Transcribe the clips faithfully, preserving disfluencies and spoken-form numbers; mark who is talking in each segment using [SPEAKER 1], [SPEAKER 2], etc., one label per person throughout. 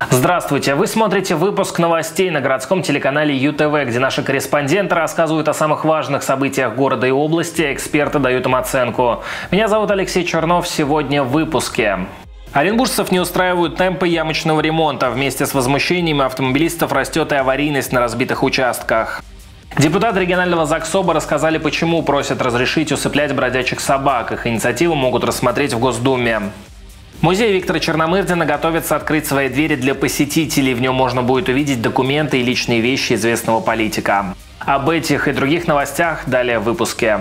[SPEAKER 1] Здравствуйте! Вы смотрите выпуск новостей на городском телеканале ю тэ вэ, где наши корреспонденты рассказывают о самых важных событиях города и области, а эксперты дают им оценку. Меня зовут Алексей Чернов. Сегодня в выпуске. Оренбуржцев не устраивают темпы ямочного ремонта. Вместе с возмущениями автомобилистов растет и аварийность на разбитых участках. Депутаты регионального ЗАГСОБа рассказали, почему просят разрешить усыплять бродячих собак. Их инициативу могут рассмотреть в Госдуме. Музей Виктора Черномырдина готовится открыть свои двери для посетителей. В нем можно будет увидеть документы и личные вещи известного политика. Об этих и других новостях далее в выпуске.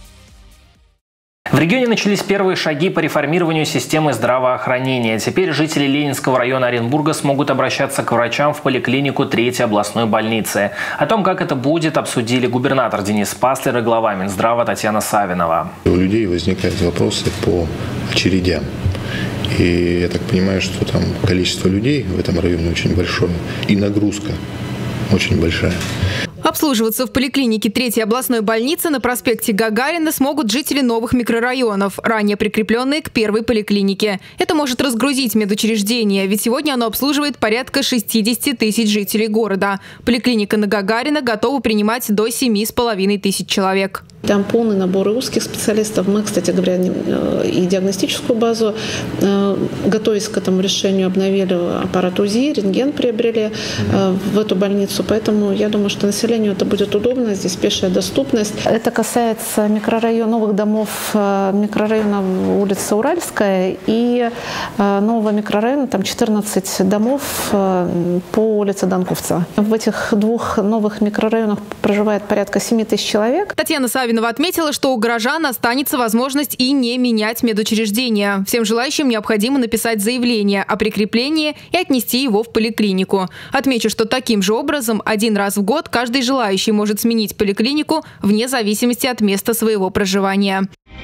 [SPEAKER 1] В регионе начались первые шаги по реформированию системы здравоохранения. Теперь жители Ленинского района Оренбурга смогут обращаться к врачам в поликлинику третьей областной больницы. О том, как это будет, обсудили губернатор Денис Паслер и глава Минздрава Татьяна Савинова.
[SPEAKER 2] У людей возникают вопросы по очередям. И я так понимаю, что там количество людей в этом районе очень большое, и нагрузка очень большая.
[SPEAKER 3] Обслуживаться в поликлинике третьей областной больницы на проспекте Гагарина смогут жители новых микрорайонов, ранее прикрепленные к первой поликлинике. Это может разгрузить медучреждение, ведь сегодня оно обслуживает порядка шестидесяти тысяч жителей города. Поликлиника на Гагарина готова принимать до семи с половиной тысяч человек.
[SPEAKER 4] Там полный набор узких специалистов. Мы, кстати говоря, и диагностическую базу, готовясь к этому решению, обновили аппарат УЗИ, рентген приобрели в эту больницу. Поэтому я думаю, что населению это будет удобно, здесь пешая доступность. Это касается микрорайона, новых домов микрорайона улица Уральская и нового микрорайона, там четырнадцать домов по улице Данковцева. В этих двух новых микрорайонах проживает порядка семи тысяч человек.
[SPEAKER 3] Татьяна Савинова отметила, что у горожан останется возможность и не менять медучреждение. Всем желающим необходимо написать заявление о прикреплении и отнести его в поликлинику. Отмечу, что таким же образом один раз в год каждый желающий может сменить поликлинику вне зависимости от места своего проживания.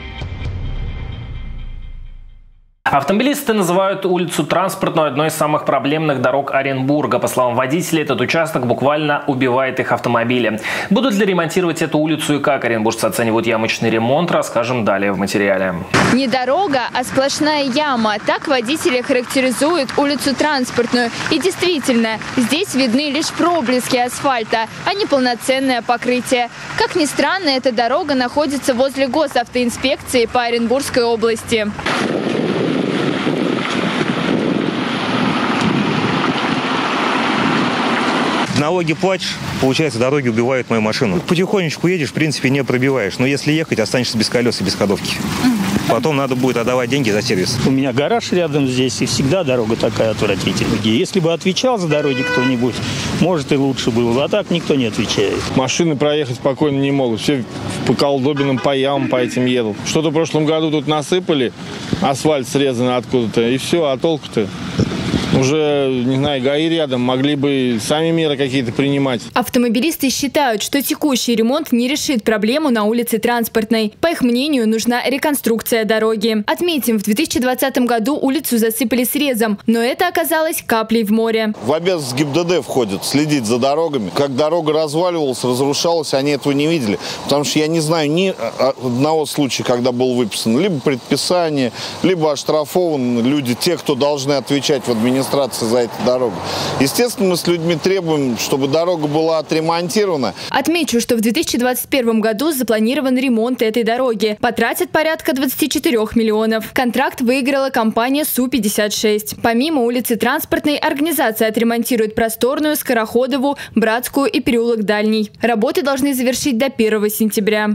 [SPEAKER 1] Автомобилисты называют улицу Транспортную одной из самых проблемных дорог Оренбурга. По словам водителей, этот участок буквально убивает их автомобили. Будут ли ремонтировать эту улицу и как оренбуржцы оценивают ямочный ремонт, расскажем далее в материале.
[SPEAKER 5] Не дорога, а сплошная яма. Так водители характеризуют улицу Транспортную. И действительно, здесь видны лишь проблески асфальта, а не полноценное покрытие. Как ни странно, эта дорога находится возле госавтоинспекции по Оренбургской области.
[SPEAKER 6] Налоги платишь, получается, дороги убивают мою машину. Потихонечку едешь, в принципе, не пробиваешь. Но если ехать, останешься без колес и без ходовки. Потом надо будет отдавать деньги за сервис.
[SPEAKER 7] У меня гараж рядом здесь, и всегда дорога такая отвратительная. Если бы отвечал за дороги кто-нибудь, может, и лучше было бы. А так никто не отвечает.
[SPEAKER 8] Машины проехать спокойно не могут. Все по колдобинам, по ямам, по этим едут. Что-то в прошлом году тут насыпали, асфальт срезанный откуда-то, и все, а толку-то? Уже, не знаю, ГАИ рядом, могли бы сами меры какие-то принимать.
[SPEAKER 3] Автомобилисты считают, что текущий ремонт не решит проблему на улице Транспортной. По их мнению, нужна реконструкция дороги. Отметим, в две тысячи двадцатом году улицу засыпали срезом, но это оказалось каплей в море.
[SPEAKER 9] В обязанность ГИБДД входит следить за дорогами. Как дорога разваливалась, разрушалась, они этого не видели. Потому что я не знаю ни одного случая, когда был выписан либо предписание, либо оштрафованы люди, те, кто должны отвечать в администрации за эту дорогу. Естественно, мы с людьми требуем, чтобы дорога была отремонтирована.
[SPEAKER 3] Отмечу, что в две тысячи двадцать первом году запланирован ремонт этой дороги. Потратят порядка двадцати четырёх миллионов. Контракт выиграла компания Су пятьдесят шесть. Помимо улицы Транспортной, организация отремонтирует Просторную, Скороходову, Братскую и переулок Дальний. Работы должны завершить до первого сентября.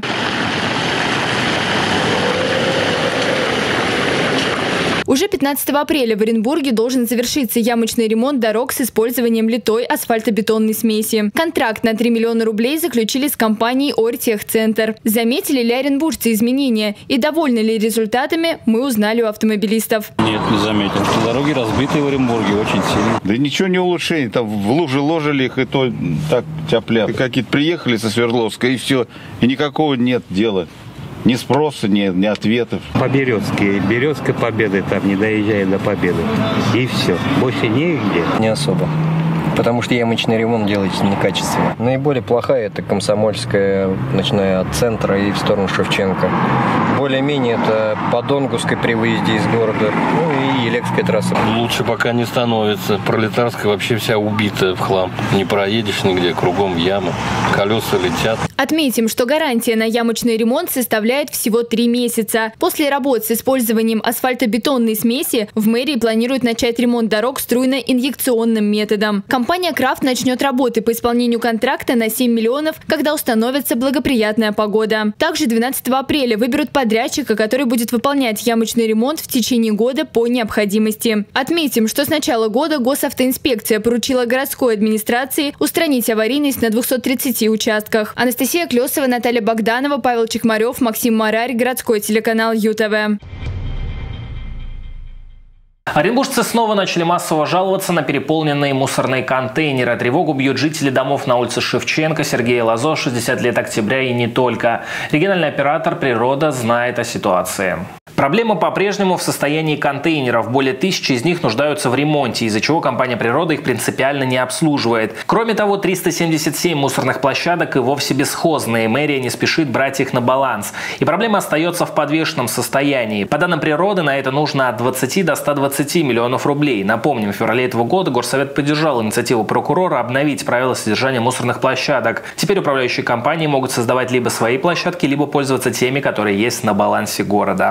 [SPEAKER 3] Уже пятнадцатого апреля в Оренбурге должен завершиться ямочный ремонт дорог с использованием литой асфальтобетонной смеси. Контракт на три миллиона рублей заключили с компанией Ортехцентр. Заметили ли оренбуржцы изменения и довольны ли результатами, мы узнали у автомобилистов.
[SPEAKER 10] Нет, не заметил, что дороги разбиты в Оренбурге очень сильно.
[SPEAKER 11] Да ничего не улучшение, там в лужи ложили их, и то так тяп-ляп. Какие-то приехали со Свердловска, и все, и никакого нет дела. Ни спроса, ни, ни ответов.
[SPEAKER 12] По Березке. Березка Победы, там не доезжая до Победы. И все. Больше нигде.
[SPEAKER 13] Не особо. потому что ямочный ремонт делается некачественно. Наиболее плохая – это Комсомольская, начиная от центра и в сторону Шевченко. Более-менее это по Донгусской при выезде из города, ну и Елекская трасса.
[SPEAKER 10] Лучше пока не становится. Пролетарская вообще вся убита в хлам. Не проедешь нигде, кругом ямы, колеса летят.
[SPEAKER 5] Отметим, что гарантия на ямочный ремонт составляет всего три месяца. После работ с использованием асфальтобетонной смеси в мэрии планируют начать ремонт дорог струйно-инъекционным методом. Компания «Крафт» начнет работы по исполнению контракта на семь миллионов, когда установится благоприятная погода. Также двенадцатого апреля выберут подрядчика, который будет выполнять ямочный ремонт в течение года по необходимости. Отметим, что с начала года госавтоинспекция поручила городской администрации устранить аварийность на двухстах тридцати участках. Анастасия Клесова, Наталья Богданова, Павел Чекмарев, Максим Марарь, городской телеканал ЮТВ.
[SPEAKER 1] Оренбуржцы снова начали массово жаловаться на переполненные мусорные контейнеры. Тревогу бьют жители домов на улице Шевченко, Сергея Лазо, шестьдесят лет октября и не только. Региональный оператор «Природа» знает о ситуации. Проблема по-прежнему в состоянии контейнеров. Более тысячи из них нуждаются в ремонте, из-за чего компания «Природа» их принципиально не обслуживает. Кроме того, триста семьдесят семь мусорных площадок и вовсе бесхозные. Мэрия не спешит брать их на баланс. И проблема остается в подвешенном состоянии. По данным «Природы», на это нужно от двадцати до ста двадцати миллионов рублей. Напомним, в феврале этого года Горсовет поддержал инициативу прокурора обновить правила содержания мусорных площадок. Теперь управляющие компании могут создавать либо свои площадки, либо пользоваться теми, которые есть на балансе города.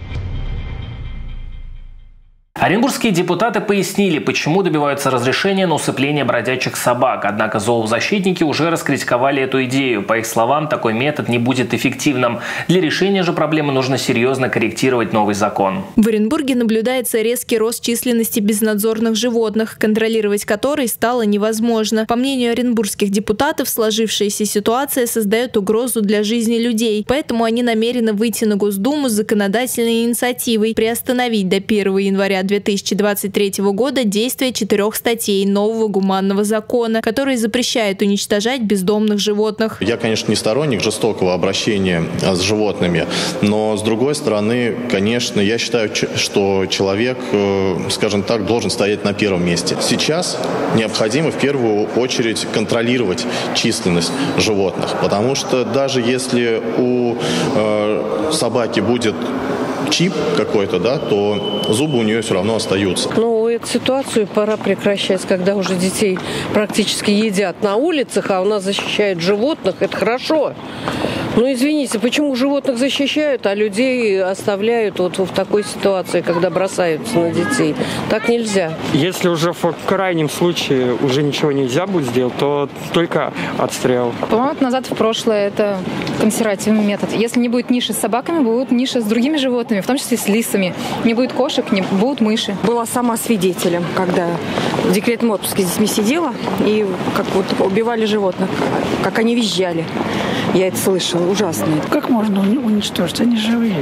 [SPEAKER 1] Оренбургские депутаты пояснили, почему добиваются разрешения на усыпление бродячих собак. Однако зоозащитники уже раскритиковали эту идею. По их словам, такой метод не будет эффективным. Для решения же проблемы нужно серьезно корректировать новый закон.
[SPEAKER 14] В Оренбурге наблюдается резкий рост численности безнадзорных животных, контролировать который стало невозможно. По мнению оренбургских депутатов, сложившаяся ситуация создает угрозу для жизни людей. Поэтому они намерены выйти на Госдуму с законодательной инициативой приостановить до первого января две тысячи двадцать третьего года действие четырех статей нового гуманного закона, который запрещает уничтожать бездомных животных.
[SPEAKER 15] Я, конечно, не сторонник жестокого обращения с животными, но, с другой стороны, конечно, я считаю, что человек, скажем так, должен стоять на первом месте. Сейчас необходимо в первую очередь контролировать численность животных, потому что даже если у э, собаки будет чип какой-то, да, то зубы у нее все равно остаются.
[SPEAKER 16] Ну, эту ситуацию пора прекращать, когда уже детей практически едят на улицах, а у нас защищают животных. Это хорошо. Ну, извините, почему животных защищают, а людей оставляют вот в такой ситуации, когда бросаются на детей? Так нельзя.
[SPEAKER 17] Если уже в крайнем случае уже ничего нельзя будет сделать, то только отстрел.
[SPEAKER 18] Поворот назад в прошлое – это консервативный метод. Если не будет ниши с собаками, будут ниши с другими животными, в том числе с лисами. Не будет кошек, не будут мыши.
[SPEAKER 19] Была сама свидетелем, когда в декретном отпуске с детьми сидела и как вот убивали животных, как они визжали. Я это слышала. Ужасно.
[SPEAKER 20] Как можно уничтожить? Они живые.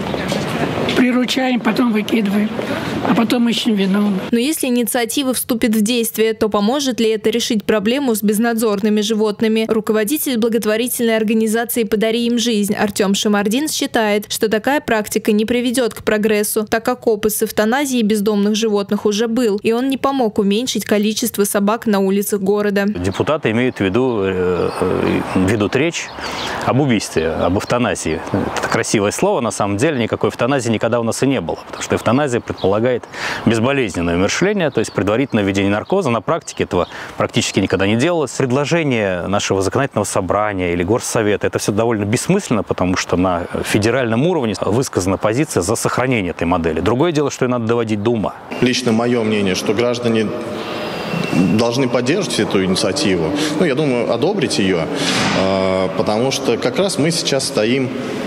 [SPEAKER 20] Приручаем, потом выкидываем, а потом ищем виновных.
[SPEAKER 14] Но если инициатива вступит в действие, то поможет ли это решить проблему с безнадзорными животными? Руководитель благотворительной организации «Подари им жизнь» Артем Шамардин считает, что такая практика не приведет к прогрессу, так как опыт с эвтаназией бездомных животных уже был, и он не помог уменьшить количество собак на улицах города.
[SPEAKER 10] Депутаты имеют в виду, э, ведут речь об убийстве, об эвтаназии. Это красивое слово, на самом деле никакой эвтаназии никогда у нас и не было, потому что эвтаназия предполагает безболезненное умерщвление, то есть предварительное введение наркоза. На практике этого практически никогда не делалось. Предложение нашего законодательного собрания или горсовета – это все довольно бессмысленно, потому что на федеральном уровне высказана позиция за сохранение этой модели. Другое дело, что ее надо доводить до ума.
[SPEAKER 15] Лично мое мнение, что граждане должны поддерживать эту инициативу. Ну, я думаю, одобрить ее, потому что как раз мы сейчас стоим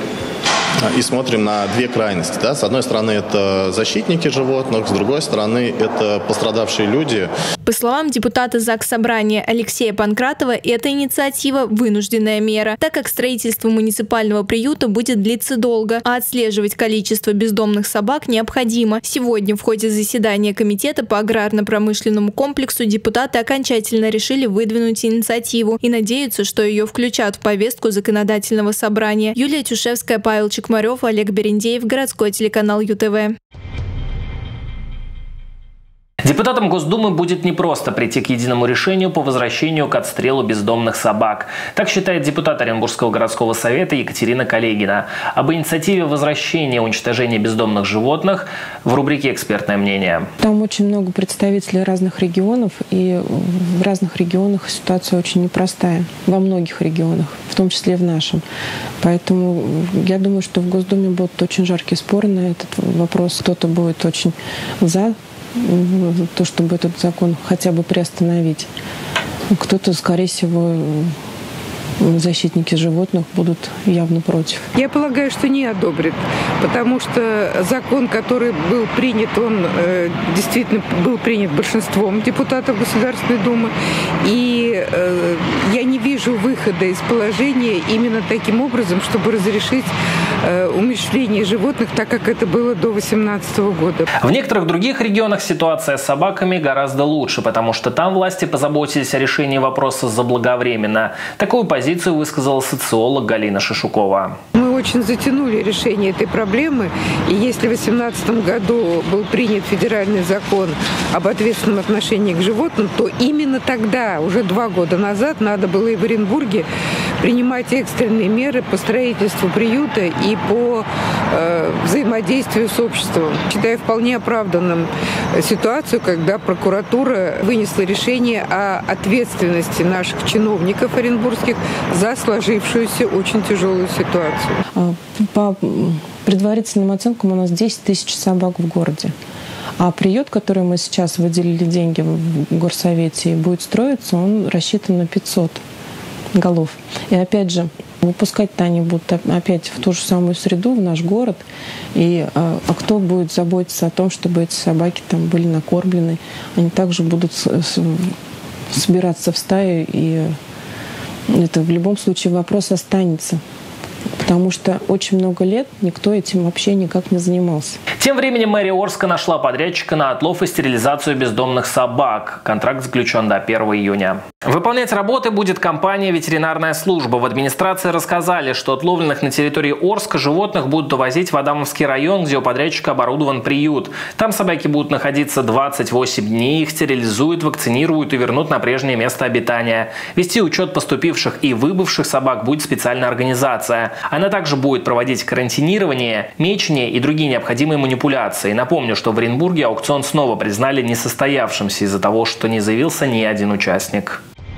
[SPEAKER 15] и смотрим на две крайности. Да? С одной стороны, это защитники животных, с другой стороны, это пострадавшие люди.
[SPEAKER 14] По словам депутата Заксобрания Алексея Панкратова, эта инициатива – вынужденная мера, так как строительство муниципального приюта будет длиться долго, а отслеживать количество бездомных собак необходимо. Сегодня в ходе заседания Комитета по аграрно-промышленному комплексу депутаты окончательно решили выдвинуть инициативу и надеются, что ее включат в повестку законодательного собрания. Юлия Тюшевская, Павел Чекмарев, Олег Берендеев, городской телеканал ЮТВ.
[SPEAKER 1] Депутатам Госдумы будет непросто прийти к единому решению по возвращению к отстрелу бездомных собак. Так считает депутат Оренбургского городского совета Екатерина Колегина. Об инициативе возвращения уничтожения бездомных животных в рубрике «Экспертное мнение».
[SPEAKER 21] Там очень много представителей разных регионов, и в разных регионах ситуация очень непростая. Во многих регионах, в том числе в нашем. Поэтому я думаю, что в Госдуме будут очень жаркие споры на этот вопрос. Кто-то будет очень за то, чтобы этот закон хотя бы приостановить. Кто-то, скорее всего, защитники животных будут явно против.
[SPEAKER 22] Я полагаю, что не одобрит, потому что закон, который был принят, он э, действительно был принят большинством депутатов Государственной Думы, и э, я не вижу выхода из положения именно таким образом, чтобы разрешить э, умерщвление животных, так как это было до две тысячи восемнадцатого года.
[SPEAKER 1] В некоторых других регионах ситуация с собаками гораздо лучше, потому что там власти позаботились о решении вопроса заблаговременно. Такую позицию Позицию высказала социолог Галина Шишукова.
[SPEAKER 22] Мы очень затянули решение этой проблемы, и если в две тысячи восемнадцатом году был принят федеральный закон об ответственном отношении к животным, то именно тогда, уже два года назад, надо было и в Оренбурге принимать экстренные меры по строительству приюта и по э, взаимодействию с обществом. Считаю вполне оправданным ситуацию, когда прокуратура вынесла решение о ответственности наших чиновников оренбургских за сложившуюся очень тяжелую ситуацию.
[SPEAKER 21] По предварительным оценкам у нас десять тысяч собак в городе. А приют, который мы сейчас выделили деньги в горсовете и будет строиться, он рассчитан на пятьсот голов. И опять же, выпускать-то они будут опять в ту же самую среду, в наш город. И а, а кто будет заботиться о том, чтобы эти собаки там были накормлены? Они также будут с, с, собираться в стаю, и это в любом случае вопрос останется. Потому что очень много лет никто этим вообще никак не занимался.
[SPEAKER 1] Тем временем мэрия Орска нашла подрядчика на отлов и стерилизацию бездомных собак. Контракт заключен до первого июня. Выполнять работы будет компания «Ветеринарная служба». В администрации рассказали, что отловленных на территории Орска животных будут увозить в Адамовский район, где у подрядчика оборудован приют. Там собаки будут находиться двадцать восемь дней, их стерилизуют, вакцинируют и вернут на прежнее место обитания. Вести учет поступивших и выбывших собак будет специальная организация. Она также будет проводить карантинирование, мечение и другие необходимые манипуляции. Напомню, что в Оренбурге аукцион снова признали несостоявшимся из-за того, что не заявился ни один участник.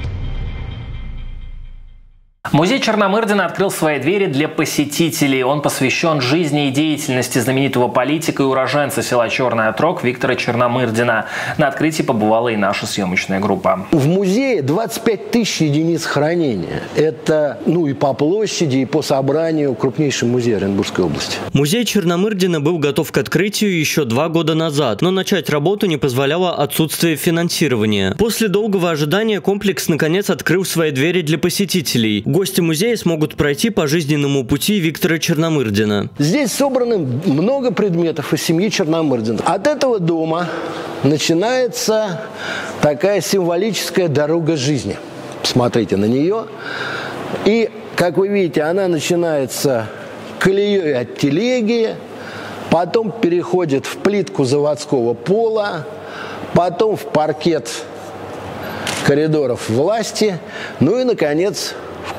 [SPEAKER 1] Музей Черномырдина открыл свои двери для посетителей. Он посвящен жизни и деятельности знаменитого политика и уроженца села Черный Отрог Виктора Черномырдина. На открытии побывала и наша съемочная группа.
[SPEAKER 23] В музее двадцать пять тысяч единиц хранения. Это, ну, и по площади, и по собранию крупнейший музей Оренбургской области.
[SPEAKER 24] Музей Черномырдина был готов к открытию еще два года назад, но начать работу не позволяло отсутствие финансирования. После долгого ожидания комплекс наконец открыл свои двери для посетителей. Гости музея смогут пройти по жизненному пути Виктора Черномырдина.
[SPEAKER 23] Здесь собрано много предметов из семьи Черномырдина. От этого дома начинается такая символическая дорога жизни. Посмотрите на нее. И, как вы видите, она начинается колеей от телеги, потом переходит в плитку заводского пола, потом в паркет коридоров власти, ну и, наконец,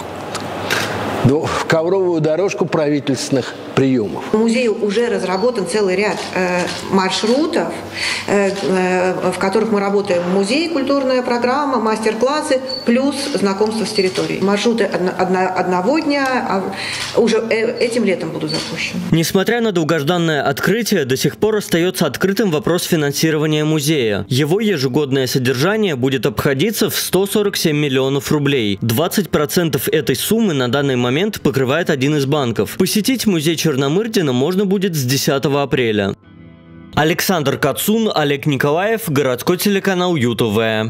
[SPEAKER 23] в ковровую дорожку правительственных приемов.
[SPEAKER 25] В музее уже разработан целый ряд э, маршрутов, э, э, в которых мы работаем. Музей, культурная программа, мастер-классы, плюс знакомство с территорией. Маршруты одно, одно, одного дня а уже э, этим летом будут запущены.
[SPEAKER 24] Несмотря на долгожданное открытие, до сих пор остается открытым вопрос финансирования музея. Его ежегодное содержание будет обходиться в сто сорок семь миллионов рублей. двадцать процентов этой суммы на данный момент покрывает один из банков. Посетить музей Черномырдина можно будет с десятого апреля. Александр Кацун, Олег Николаев, городской телеканал ЮТВ.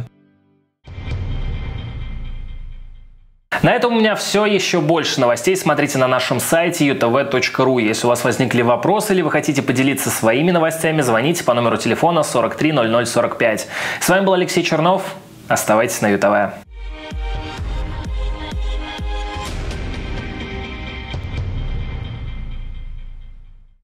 [SPEAKER 1] На этом у меня все. Еще больше новостей смотрите на нашем сайте ю тэ вэ точка ру. Если у вас возникли вопросы или вы хотите поделиться своими новостями, звоните по номеру телефона сорок три ноль ноль сорок пять. С вами был Алексей Чернов. Оставайтесь на ЮТВ.